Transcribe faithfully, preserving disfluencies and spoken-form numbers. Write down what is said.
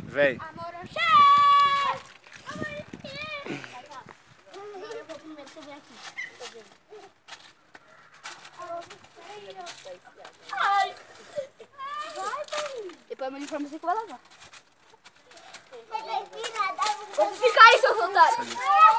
Vem. Depois meu uniforme você que vai lavar. Vou ficar aí, seus otários.